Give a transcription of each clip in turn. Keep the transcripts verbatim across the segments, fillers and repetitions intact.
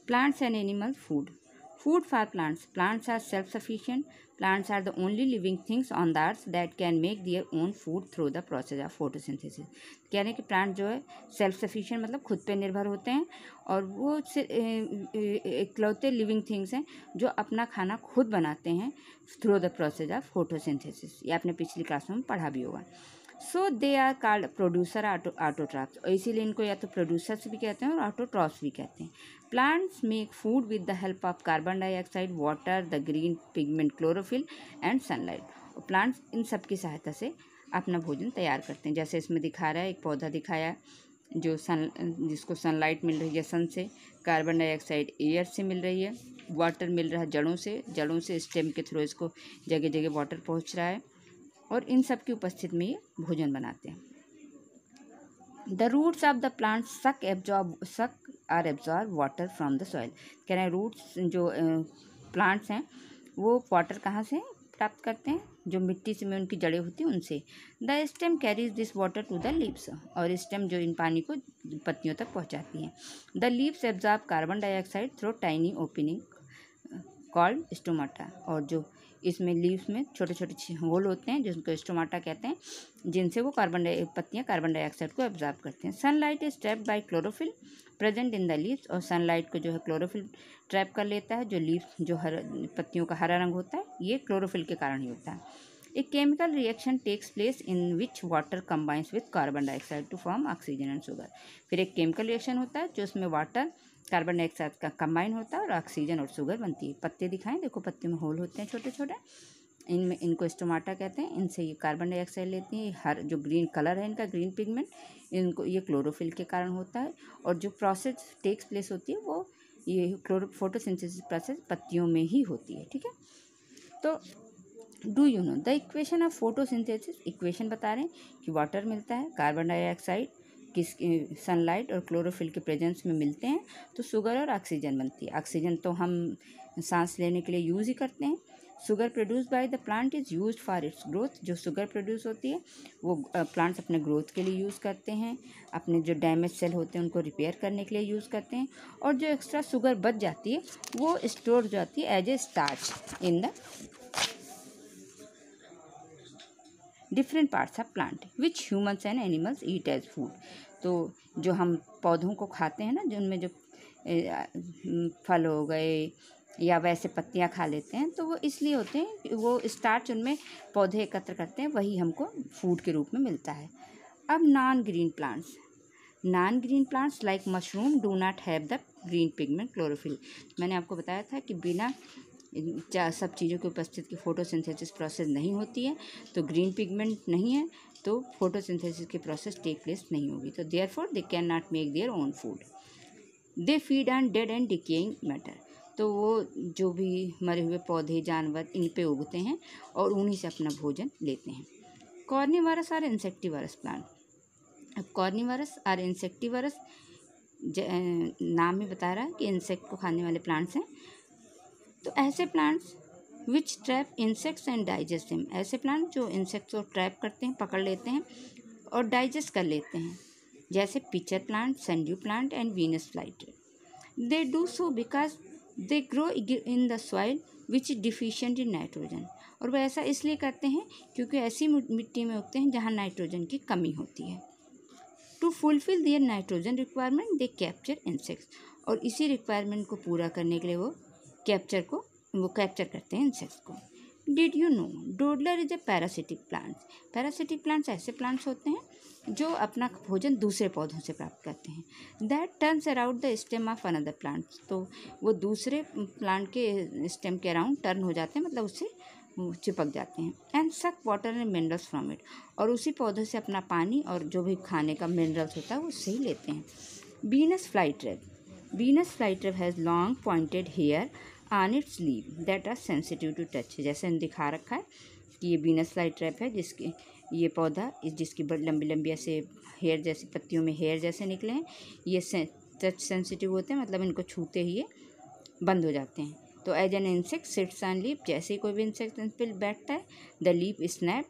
Plants and animal food. Food for plants. Plants are self-sufficient. Plants are the only living things on the earth that can make their own food through the process of photosynthesis. कह रहे हैं कि plant जो है self sufficient मतलब खुद पे निर्भर होते हैं और वो इकलौते लिविंग थिंग्स हैं जो अपना खाना खुद बनाते हैं through the process of photosynthesis. ये आपने पिछली क्लास में पढ़ा भी होगा। So they are called producer auto autotrophs, और इसीलिए इनको या तो प्रोड्यूसर्स भी कहते हैं और ऑटोट्रॉप्स भी कहते हैं। Plants make food with the help of carbon dioxide, water, the green pigment, chlorophyll and sunlight. और प्लांट्स इन सब की सहायता से अपना भोजन तैयार करते हैं। जैसे इसमें दिखा रहा है, एक पौधा दिखाया जो सन जिसको सनलाइट मिल रही है सन से, कार्बन डाइऑक्साइड एयर से मिल रही है, वाटर मिल रहा है जड़ों से, जड़ों से स्टेम के थ्रू इसको जगह जगह वाटर पहुंच रहा है, और इन सब की उपस्थिति में ये भोजन बनाते हैं। The roots of the plant suck absorb suck are absorb water from the soil. कह रहे हैं रूट्स जो प्लांट्स हैं वो वाटर कहाँ से प्राप्त करते हैं, जो मिट्टी से में उनकी जड़ें होती हैं उनसे। The stem carries this water to the leaves, और स्टेम जो इन पानी को पत्तियों तक पहुँचाती है। The leaves absorb carbon dioxide through tiny opening called stomata, और जो इसमें लीव्स में छोटे छोटे होल होते हैं जिनको स्टोमाटा कहते हैं, जिनसे वो कार्बन डाइ पत्तियाँ कार्बन डाइऑक्साइड को एब्जॉर्ब करते हैं। Sunlight is trapped by chlorophyll present in the leaves, और सनलाइट को जो है क्लोरोफिल ट्रैप कर लेता है। जो लीव्स जो हर पत्तियों का हरा रंग होता है ये क्लोरोफिल के कारण ही होता है। एक chemical reaction takes place in which water combines with carbon dioxide to form oxygen and sugar. फिर एक केमिकल रिएक्शन होता है जो उसमें वाटर कार्बन डाइऑक्साइड का कंबाइन होता है और ऑक्सीजन और शुगर बनती है। पत्ते दिखाएं, देखो पत्ते में होल होते हैं छोटे छोटे, इनमें इनको स्टोमाटा कहते हैं। इनसे ये कार्बन डाइऑक्साइड लेती हैं। हर जो ग्रीन कलर है इनका, ग्रीन पिगमेंट, इनको ये क्लोरोफिल के कारण होता है। और जो प्रोसेस टेक्स प्लेस होती है वो ये क्लोरो फोटोसिंथेसिस प्रोसेस पत्तियों में ही होती है। ठीक है, तो do you know the equation of photosynthesis. Equation बता रहे हैं कि वाटर मिलता है, कार्बन डाइऑक्साइड किस सनलाइट और क्लोरोफिल के प्रेजेंस में मिलते हैं तो शुगर और ऑक्सीजन बनती है। ऑक्सीजन तो हम सांस लेने के लिए यूज़ ही करते हैं। Sugar produce by the plant is used for its growth. जो शुगर प्रोड्यूस होती है वो प्लांट्स अपने ग्रोथ के लिए यूज़ करते हैं, अपने जो डैमेज सेल होते हैं उनको रिपेयर करने के लिए यूज़ करते हैं। और जो एक्स्ट्रा शुगर बच जाती है वो स्टोर हो जाती है as a starch in the different parts of plant which humans and animals eat as food. तो जो हम पौधों को खाते हैं ना, जो उनमें जो फल हो गए या वैसे पत्तियां खा लेते हैं, तो वो इसलिए होते हैं कि वो स्टार्च उनमें पौधे एकत्र करते हैं, वही हमको फूड के रूप में मिलता है। अब non green plants. Non green plants like mushroom do not have the green pigment chlorophyll. मैंने आपको बताया था कि बिना सब चीज़ों की उपस्थिति की फोटोसिंथेसिस प्रोसेस नहीं होती है, तो ग्रीन पिगमेंट नहीं है तो फोटोसिंथेसिस की प्रोसेस टेक प्लेस नहीं होगी। तो therefore they can not make their own food. They feed on dead and decaying matter. तो वो जो भी मरे हुए पौधे जानवर इन पे उगते हैं और उन्हीं से अपना भोजन लेते हैं। कॉर्निवरस और इंसेक्टिवरस प्लांट। अब कॉर्निवरस और इंसेक्टिवरस नाम ही बता रहा है कि इंसेक्ट को खाने वाले प्लांट्स हैं। तो ऐसे plants which trap insects and digest them. ऐसे प्लांट जो इंसेक्ट्स को ट्रैप करते हैं, पकड़ लेते हैं और डाइजेस्ट कर लेते हैं, जैसे pitcher plant, sundew plant and Venus flytrap. They do so because they grow in the soil which is deficient in nitrogen. और वह ऐसा इसलिए करते हैं क्योंकि ऐसी मिट्टी में उगते हैं जहाँ नाइट्रोजन की कमी होती है। To fulfil their nitrogen requirement they capture insects. और इसी रिक्वायरमेंट को पूरा करने के लिए वो कैप्चर को वो कैप्चर करते हैं इंसेक्ट्स को। Did you know dodder is a parasitic plants. Parasitic plants ऐसे प्लांट्स होते हैं जो अपना भोजन दूसरे पौधों से प्राप्त करते हैं। That turns around the stem of another plants. तो वो दूसरे प्लांट के स्टेम के अराउंड टर्न हो जाते हैं, मतलब उससे चिपक जाते हैं। And suck water and minerals from it. और उसी पौधे से अपना पानी और जो भी खाने का मिनरल्स होता है वो उससे ही लेते हैं। Venus flytrap. Venus flytrap has long pointed hair on its leave that are sensitive to touch. जैसे दिखा रखा है कि ये वीनस फ्लाईट्री है जिसके ये पौधा जिसकी बड़ी लंबी लंबी ऐसे हेयर जैसी पत्तियों में हेयर जैसे निकले हैं, ये से, टच सेंसिटिव होते हैं, मतलब इनको छूते ही ये बंद हो जाते हैं। तो as an insect sits on leaf. जैसे ही कोई भी इंसेक्ट इन पर बैठता है the leaf snap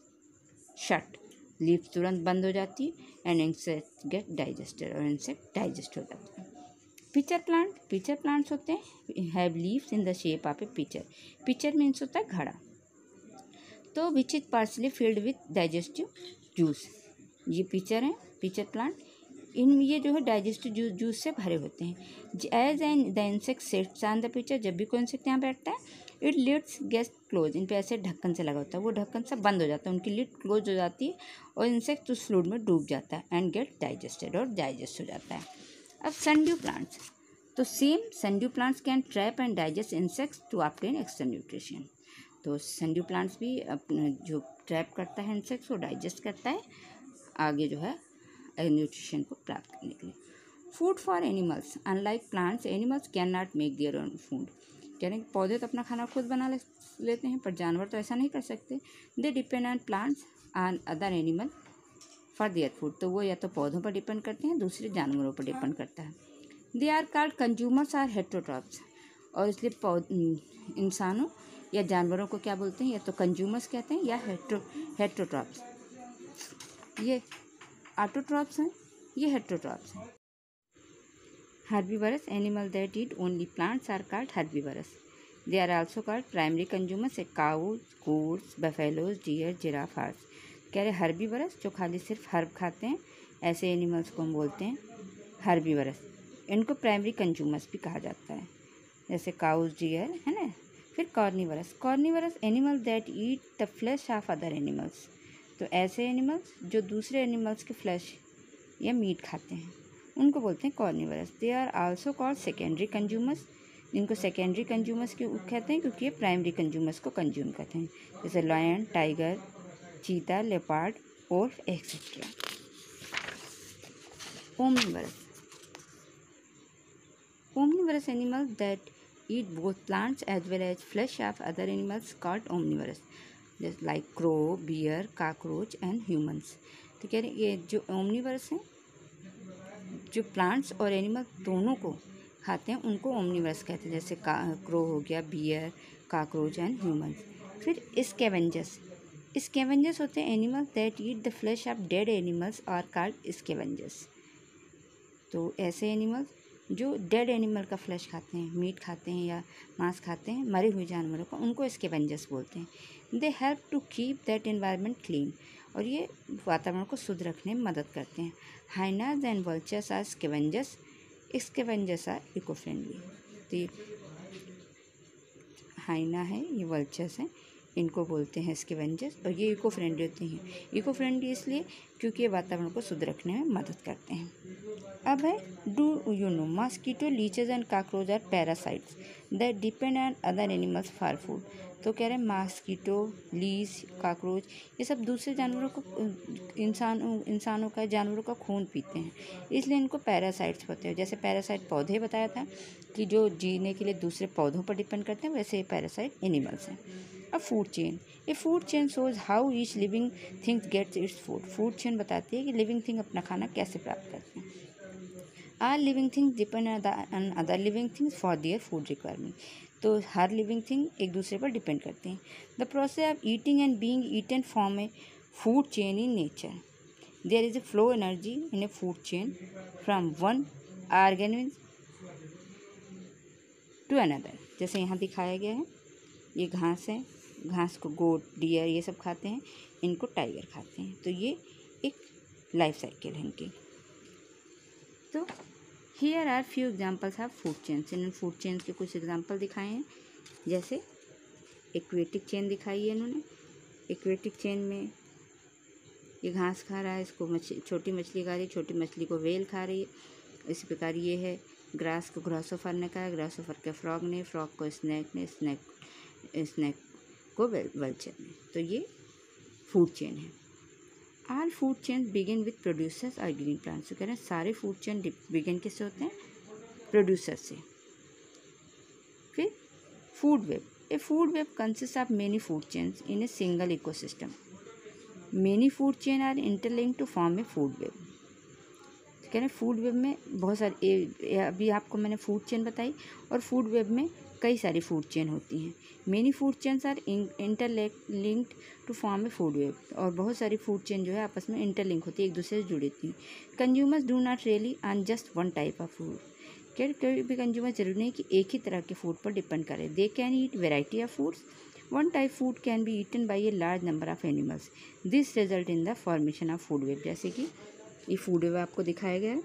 shut. Leaf तुरंत बंद हो जाती है एंड इंसेक्ट गेट डाइजेस्टेड। और इंसेक्ट डाइजेस्ट हो जाता है। पिचर प्लांट, पिचर प्लांट्स होते हैं have leaves in the shape of a pitcher. Pitcher means होता है घड़ा, तो which is partially filled with digestive juice. ये पिचर है, पिचर प्लांट, इन ये जो है डाइजेस्टिव जूस जूस से भरे होते हैं। As an the insect sets on the pitcher, जब भी कोई इंसेक्ट यहाँ बैठता है, इट लिड्स गेट क्लोज, इन पे ऐसे ढक्कन से लगा होता है, वो ढक्कन से बंद हो जाता है, उनकी लिड क्लोज हो जाती है और इंसेक्ट उस फ्लूइड में डूब जाता है एंड गेट डाइजेस्टेड और डाइजेस्ट हो जाता है। अब सनड्यू प्लांट्स, तो same sundew plants can trap and digest insects to obtain extra nutrition. तो सनड्यू प्लांट्स भी अपने जो ट्रैप करता है इंसेक्ट्स को डाइजेस्ट करता है आगे जो है न्यूट्रिशन को प्राप्त करने के लिए। Food for animals, unlike plants animals can not make their own food. कह रहे हैं पौधे तो अपना खाना खुद बना ले, लेते हैं, पर जानवर तो ऐसा नहीं कर सकते। They depend on plants on other animal for their food, तो वो या तो पौधों पर डिपेंड करते हैं, दूसरे जानवरों पर डिपेंड करता है। They are called consumers or heterotrophs, और इसलिए पौध इंसानों या जानवरों को क्या बोलते हैं, या तो कंज्यूमर्स कहते हैं या हेट्रो हेट्रोट्रॉप्स। ये ऑटोट्रॉप्स हैं, ये हेट्रोट्रॉप्स हैं। Herbivorous animals that eat only plants are called herbivorous. They are also called primary consumers, cows, goats, buffaloes, deer, giraffe, horse. कह रहे हर्बीवरस जो खाली सिर्फ हर्ब खाते हैं, ऐसे एनिमल्स को हम बोलते हैं हर्बीवरस। इनको प्राइमरी कंज्यूमर्स भी कहा जाता है, जैसे काउज, डियर, है ना। फिर carnivorous, carnivorous animal that eat the flesh of other animals, तो ऐसे एनिमल्स जो दूसरे एनिमल्स के फ्लैश या मीट खाते हैं उनको बोलते हैं carnivorous. They are also called secondary consumers, इनको सेकेंडरी कंज्यूमर्स क्यों कहते हैं, क्योंकि ये प्राइमरी कंज्यूमर्स को कंज्यूम करते हैं, जैसे लायन, टाइगर, चीता, लेपर्ड और etcetera. Omnivorous, omnivorous animal that eat both plants as well as flesh of other animals called omnivorous, जैसे like crow, bear, cockroach and humans. तो कह रहे ये जो ओमनिवरस हैं, जो प्लांट्स और एनिमल दोनों को खाते हैं, उनको ओमनिवरस कहते हैं, जैसे क्रो हो गया, बियर, कॉकरोच एंड ह्यूमंस। फिर स्कैवेंजर्स, स्कैवेंजर्स होते हैं animal that eat the flesh of dead animals are called scavengers. तो ऐसे एनिमल्स जो डेड एनिमल का फ्लैश खाते हैं, मीट खाते हैं या मांस खाते हैं मरे हुए जानवरों का, उनको स्कैवेंजर्स बोलते हैं। They help to keep that environment clean, और ये वातावरण को शुद्ध रखने में मदद करते हैं। Hyenas and vultures are scavengers, scavengers are eco friendly. तो ये हाइना है, ये वल्चर्स हैं, इनको बोलते हैं स्कैवेंजर्स, और ये इको फ्रेंडली होते हैं। इको फ्रेंडली इसलिए क्योंकि ये वातावरण को शुद्ध रखने में मदद करते हैं। अब है do you know, mosquito, leeches and cockroach are parasites that depend on other animals for food. तो कह रहे हैं मॉस्किटो, लीच, कॉकरोच ये सब दूसरे जानवरों को, इंसान इंसानों का, जानवरों का खून पीते हैं, इसलिए इनको पैरासाइट्स होते हैं। जैसे पैरासाइट पौधे बताया था कि जो जीने के लिए दूसरे पौधों पर डिपेंड करते हैं, वैसे पैरासाइट एनिमल्स हैं। अब food chain, a food chain shows how each living things gets its food. Food chain बताती है कि लिविंग थिंग अपना खाना कैसे प्राप्त करते हैं। Are living things depend on other living things for their food requirement, तो हर लिविंग थिंग एक दूसरे पर डिपेंड करते हैं। The process of eating and being eaten form a food chain in nature. There is a flow energy in a food chain from one organism to another. जैसे यहाँ दिखाया गया है, ये घास है, घास को गोट, डियर ये सब खाते हैं, इनको टाइगर खाते हैं, तो ये एक लाइफ साइकिल है इनकी। तो here are few examples of food chains, इन फूड चेन्स के कुछ एग्जांपल दिखाए हैं, जैसे एक्वेटिक चेन दिखाई है इन्होंने। एक्वेटिक चेन में ये घास खा रहा है, इसको मछली, छोटी मछली खा रही है, छोटी मछली को वेल खा रही है। इसी प्रकार ये है ग्रास को ग्रासोफर ने खाया, ग्रासोफर के फ्रॉग ने, फ्रॉग को स्नैक ने, स्नैक स्नैक को वल्चर ने। तो ये फूड चेन है। All food chain begin with producers और ग्रीन प्लांट्स। तो कह रहे हैं सारे फूड चेन बिगिन किससे होते हैं, प्रोड्यूसर से। फिर food web, a food web consist of many food chains in a single ecosystem. Many food chain are interlinked to form a food web. तो कह रहे हैं फूड वेब में बहुत सारे, अभी आपको मैंने फूड चेन बताई, और फूड वेब में कई सारी फूड चेन होती हैं। Many food chains are interlinked to form a food web, और बहुत सारी फूड चेन जो है आपस में इंटरलिंक होती है, एक दूसरे से जुड़ी होती हैं। Consumers do not really on just one type of food. क्या कोई भी कंज्यूमर जरूरी नहीं कि एक ही तरह के फूड पर डिपेंड करे। They can eat variety of foods. One type food can be eaten by a large number of animals. This result in the formation of food web. जैसे कि ये फूड वेब आपको दिखाया गया है,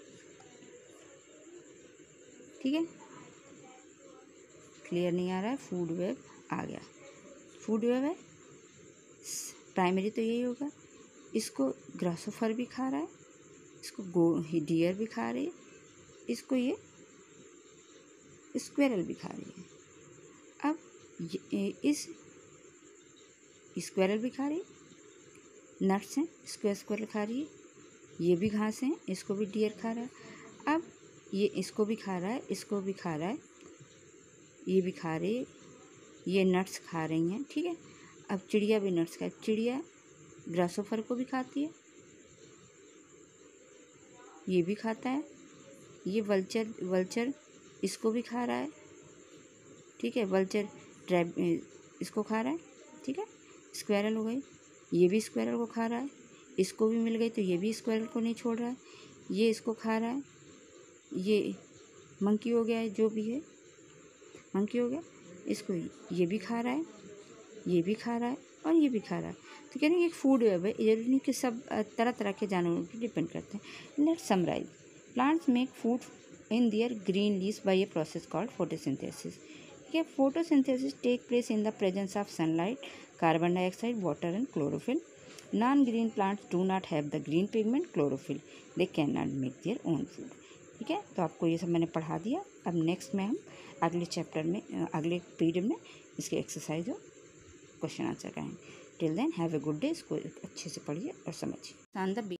ठीक है, क्लियर नहीं आ रहा है, फूड वेब आ गया। फूड वेब है, प्राइमरी तो यही होगा। इसको ग्रासोफर भी खा रहा है, इसको गो डियर भी खा रही है, इसको ये स्क्वेरल भी खा रही है। अब ये, इस स्क्वेरल भी खा रही है, नट्स हैं, इसको स्क्वेरल खा रही है, ये भी घास हैं, इसको भी डियर खा रहा है। अब ये इसको भी खा रहा है, इसको भी खा रहा है, ये भी खा रही है, ये नट्स खा रही हैं, ठीक है। अब चिड़िया भी नट्स खा, चिड़िया ग्रासोफर को भी खाती है, ये भी खाता है, ये वल्चर वल्चर इसको भी खा रहा है, ठीक है, वल्चर ट्रैप इसको खा रहा है, ठीक है। स्क्वेरल हो गई, ये भी स्क्वेरल को खा रहा है, इसको भी मिल गई तो ये भी स्क्वेरल को नहीं छोड़ रहा है, ये इसको खा रहा है, ये मंकी हो गया है, जो भी है मंकी हो गया, इसको ये भी खा रहा है, ये भी खा रहा है और ये भी खा रहा है। तो कह रहे हैं एक फूड वेब है, जरूरी नहीं कि सब तरह तरह के जानवरों पर डिपेंड करते हैं। Let's summarise. Plants make food in their green leaves by a process called photosynthesis. ठीक है, photosynthesis take place in the presence of sunlight, carbon dioxide, water and chlorophyll. Non green plants do not have the green pigment chlorophyll, they can not make their own food. ठीक है, तो आपको ये सब मैंने पढ़ा दिया। अब नेक्स्ट में हम अगले चैप्टर में, अगले पीरियड में इसके एक्सरसाइज और क्वेश्चन आंसर करेंगे। Till then have a good day. इसको अच्छे से पढ़िए और समझिए।